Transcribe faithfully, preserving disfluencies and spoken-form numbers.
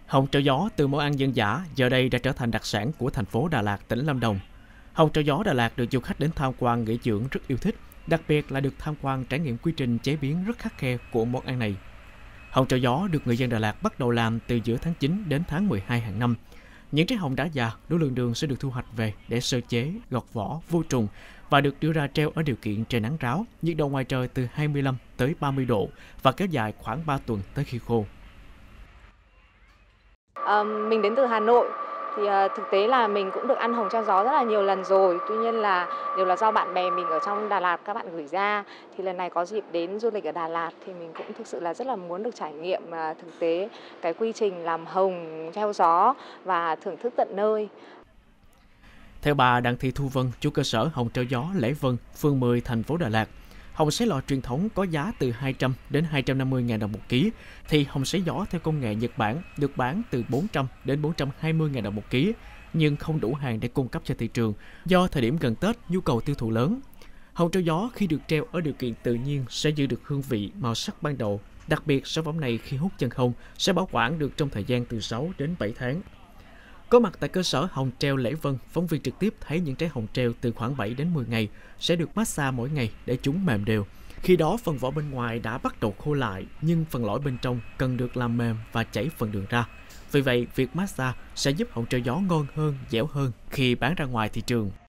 Hồng treo gió từ món ăn dân dã giờ đây đã trở thành đặc sản của thành phố Đà Lạt, tỉnh Lâm Đồng. Hồng treo gió Đà Lạt được du khách đến tham quan nghỉ dưỡng rất yêu thích, đặc biệt là được tham quan trải nghiệm quy trình chế biến rất khắt khe của món ăn này. Hồng treo gió được người dân Đà Lạt bắt đầu làm từ giữa tháng chín đến tháng mười hai hàng năm. Những trái hồng đã già, đủ lượng đường sẽ được thu hoạch về để sơ chế, gọt vỏ, vô trùng và được đưa ra treo ở điều kiện trời nắng ráo, nhiệt độ ngoài trời từ hai mươi lăm tới ba mươi độ và kéo dài khoảng ba tuần tới khi khô. À, mình đến từ Hà Nội thì uh, thực tế là mình cũng được ăn hồng treo gió rất là nhiều lần rồi. Tuy nhiên là đều là do bạn bè mình ở trong Đà Lạt các bạn gửi ra. Thì lần này có dịp đến du lịch ở Đà Lạt thì mình cũng thực sự là rất là muốn được trải nghiệm uh, thực tế cái quy trình làm hồng treo gió và thưởng thức tận nơi. Theo bà Đặng Thị Thu Vân, chủ cơ sở hồng treo gió Lễ Vân, phường mười, thành phố Đà Lạt, hồng sấy lò truyền thống có giá từ hai trăm đến hai trăm năm mươi nghìn đồng một ký, thì hồng sấy gió theo công nghệ Nhật Bản được bán từ bốn trăm đến bốn trăm hai mươi nghìn đồng một ký, nhưng không đủ hàng để cung cấp cho thị trường do thời điểm gần Tết nhu cầu tiêu thụ lớn. Hồng treo gió khi được treo ở điều kiện tự nhiên sẽ giữ được hương vị, màu sắc ban đầu. Đặc biệt, sản phẩm này khi hút chân không sẽ bảo quản được trong thời gian từ sáu đến bảy tháng. Có mặt tại cơ sở hồng treo Lễ Vân, phóng viên trực tiếp thấy những trái hồng treo từ khoảng bảy đến mười ngày sẽ được massage mỗi ngày để chúng mềm đều. Khi đó phần vỏ bên ngoài đã bắt đầu khô lại, nhưng phần lõi bên trong cần được làm mềm và chảy phần đường ra. Vì vậy, việc massage sẽ giúp hồng treo gió ngon hơn, dẻo hơn khi bán ra ngoài thị trường.